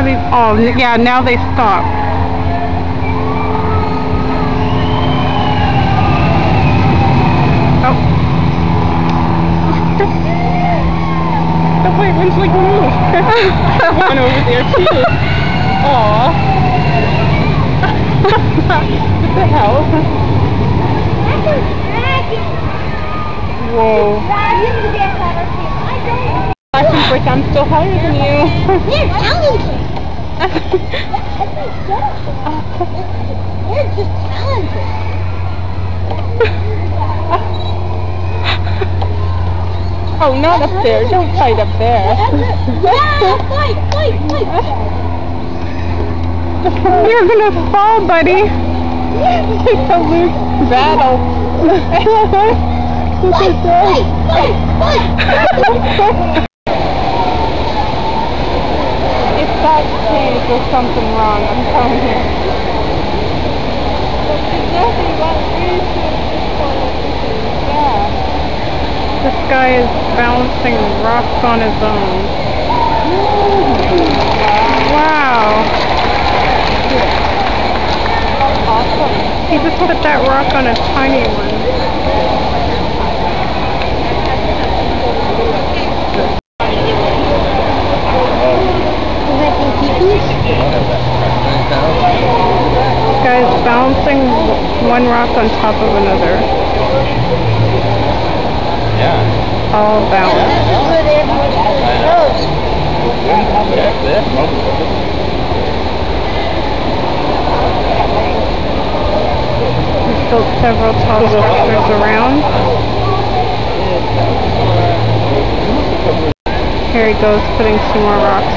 are these? Oh, yeah, now they stop. Oh. The white one's like, move. One over there, too. Aww. What the hell? Whoa. I'm still higher than you. They're talented. They're just talented. Oh, not up there. Don't fight up there. Fight. You're gonna fall, buddy. It's a loose battle. Fight. If that stays, there's something wrong, I'm telling you. Yeah. This guy is balancing rocks on his own. Wow. Awesome. He just put that rock on a tiny one. Guys balancing one rock on top of another. Yeah. All balanced. He's built several tall structures around. Here he goes, putting some more rocks.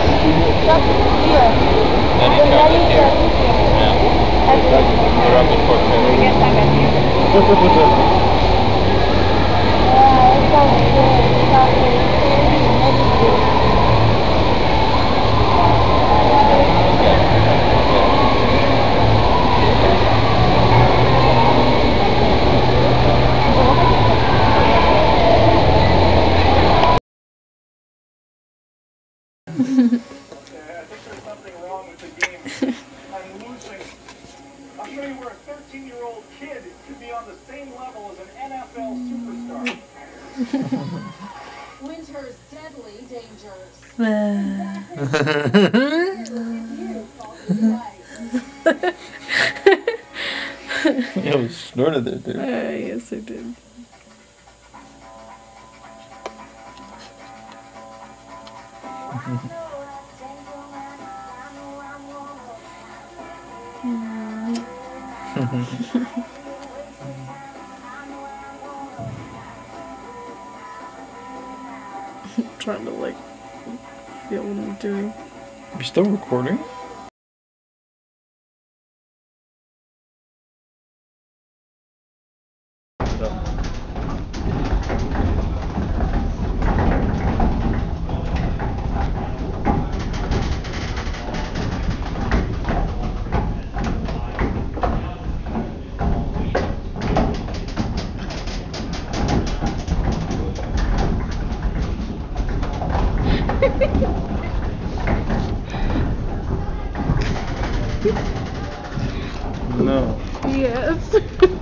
I'll show you where a 13-year-old kid could be on the same level as an NFL superstar. Winter's deadly dangers. Yeah, we snorted there, dude. Yes, I did. Trying to like feel what I'm doing. You're still recording? No. Yes.